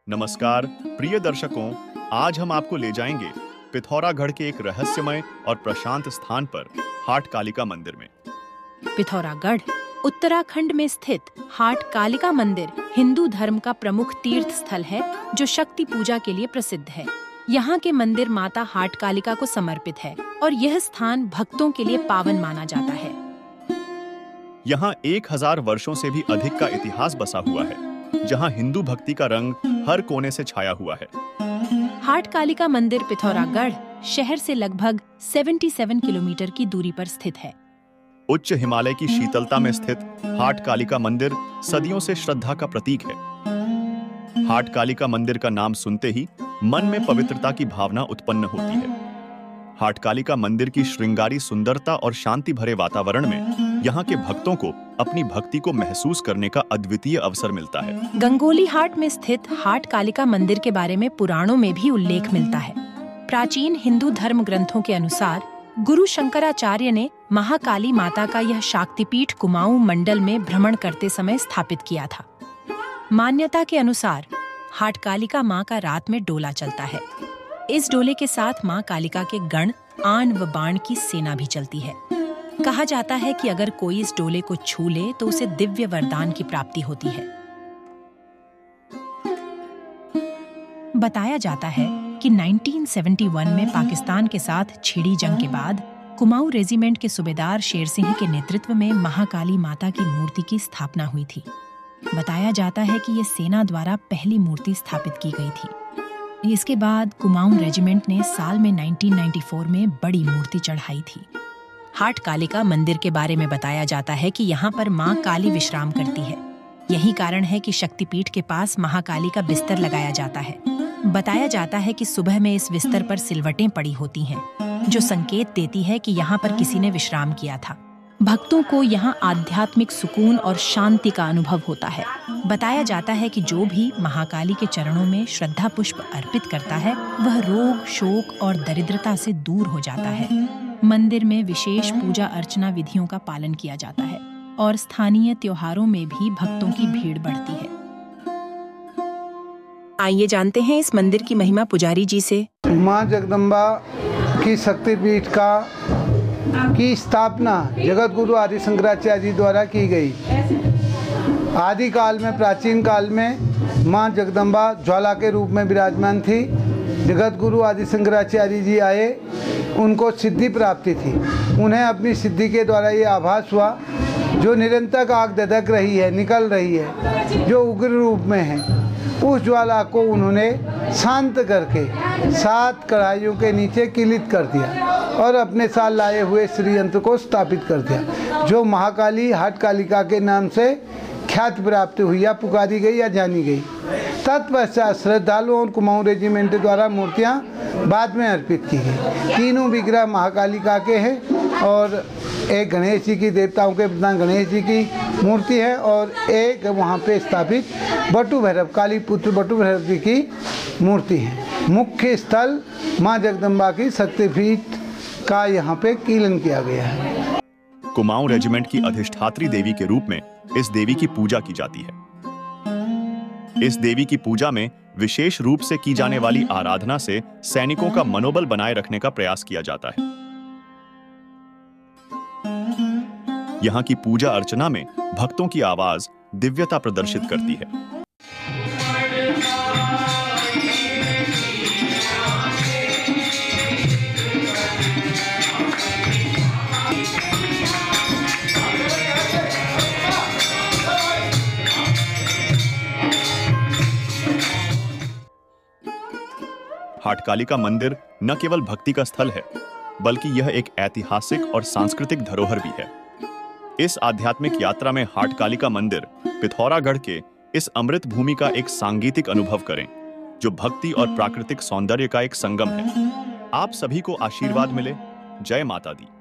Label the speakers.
Speaker 1: नमस्कार प्रिय दर्शकों, आज हम आपको ले जाएंगे पिथौरागढ़ के एक रहस्यमय और प्रशांत स्थान पर हाट कालिका मंदिर में।
Speaker 2: पिथौरागढ़ उत्तराखंड में स्थित हाट कालिका मंदिर हिंदू धर्म का प्रमुख तीर्थ स्थल है जो शक्ति पूजा के लिए प्रसिद्ध है। यहाँ के मंदिर माता हाट कालिका को समर्पित है और यह स्थान भक्तों के लिए पावन माना जाता है।
Speaker 1: यहाँ 1000 वर्षों से भी अधिक का इतिहास बसा हुआ है, जहाँ हिंदू भक्ति का रंग हर कोने से छाया हुआ है।
Speaker 2: हाट कालिका मंदिर पिथौरागढ़ शहर से लगभग 77 किलोमीटर की दूरी पर स्थित है।
Speaker 1: उच्च हिमालय की शीतलता में स्थित हाट कालिका मंदिर सदियों से श्रद्धा का प्रतीक है। हाट कालिका मंदिर का नाम सुनते ही मन में पवित्रता की भावना उत्पन्न होती है। हाट कालिका मंदिर की श्रृंगारी सुंदरता और शांति भरे वातावरण में यहाँ के भक्तों को अपनी भक्ति को महसूस करने का अद्वितीय अवसर मिलता है।
Speaker 2: गंगोली हाट में स्थित हाट कालिका मंदिर के बारे में पुराणों में भी उल्लेख मिलता है। प्राचीन हिंदू धर्म ग्रंथों के अनुसार गुरु शंकराचार्य ने महाकाली माता का यह शक्तिपीठ कुमाऊं मंडल में भ्रमण करते समय स्थापित किया था। मान्यता के अनुसार हाट कालिका मां का रात में डोला चलता है। इस डोले के साथ मां कालिका के गण, आन व बाण की सेना भी चलती है। कहा जाता है कि अगर कोई इस डोले को छू ले तो उसे दिव्य वरदान की प्राप्ति होती है। बताया जाता है कि 1971 में पाकिस्तान के साथ छिड़ी जंग के बाद कुमाऊं रेजिमेंट के सूबेदार शेर सिंह के नेतृत्व में महाकाली माता की मूर्ति की स्थापना हुई थी। बताया जाता है कि यह सेना द्वारा पहली मूर्ति स्थापित की गई थी। इसके बाद कुमाऊं रेजिमेंट ने साल में 1994 में बड़ी मूर्ति चढ़ाई थी। हाट कालिका मंदिर के बारे में बताया जाता है कि यहाँ पर मां काली विश्राम करती है। यही कारण है कि शक्तिपीठ के पास महाकाली का बिस्तर लगाया जाता है। बताया जाता है कि सुबह में इस बिस्तर पर सिलवटें पड़ी होती हैं, जो संकेत देती है कि यहाँ पर किसी ने विश्राम किया था। भक्तों को यहाँ आध्यात्मिक सुकून और शांति का अनुभव होता है। बताया जाता है कि जो भी महाकाली के चरणों में श्रद्धा पुष्प अर्पित करता है वह रोग, शोक और दरिद्रता से दूर हो जाता है। मंदिर में विशेष पूजा अर्चना विधियों का पालन किया जाता है और स्थानीय त्योहारों में भी भक्तों की भीड़ बढ़ती है। आइए जानते हैं इस मंदिर की महिमा पुजारी जी से।
Speaker 3: माँ जगदम्बा की शक्तिपीठ की स्थापना जगत गुरु आदि शंकराचार्य जी द्वारा की गई। आदि काल में, प्राचीन काल में माँ जगदम्बा ज्वाला के रूप में विराजमान थी। जगत गुरु आदि शंकराचार्य जी आए, उनको सिद्धि प्राप्ति थी। उन्हें अपनी सिद्धि के द्वारा ये आभास हुआ जो निरंतर आग दधक रही है, निकल रही है, जो उग्र रूप में है, उस ज्वाला को उन्होंने शांत करके 7 कढ़ाइयों के नीचे किलित कर दिया और अपने साथ लाए हुए श्रीयंत्र को स्थापित कर दिया, जो महाकाली हाट कालिका के नाम से ख्याति प्राप्त हुई या पुकारी गई या जानी गई। तत्पश्चात श्रद्धालुओं और कुमाऊं रेजिमेंट द्वारा मूर्तियां बाद में अर्पित की गई। तीनों विग्रह महाकालिका के हैं और एक गणेश जी की, देवताओं के प्रधान गणेश जी की मूर्ति है और एक वहाँ पे स्थापित बटू भैरव, काली पुत्र बटू भैरव जी की मूर्ति है। मुख्य स्थल माँ जगदम्बा की शक्तिपीठ का यहाँ पे कीलन किया गया है।
Speaker 1: कुमाऊं रेजिमेंट की अधिष्ठात्री देवी के रूप में इस देवी की पूजा की जाती है। इस देवी की पूजा में विशेष रूप से की जाने वाली आराधना से सैनिकों का मनोबल बनाए रखने का प्रयास किया जाता है। यहाँ की पूजा अर्चना में भक्तों की आवाज दिव्यता प्रदर्शित करती है। हाट कालिका मंदिर न केवल भक्ति का स्थल है, बल्कि यह एक ऐतिहासिक और सांस्कृतिक धरोहर भी है। इस आध्यात्मिक यात्रा में हाट कालिका मंदिर पिथौरागढ़ के इस अमृत भूमि का एक सांगीतिक अनुभव करें, जो भक्ति और प्राकृतिक सौंदर्य का एक संगम है। आप सभी को आशीर्वाद मिले। जय माता दी।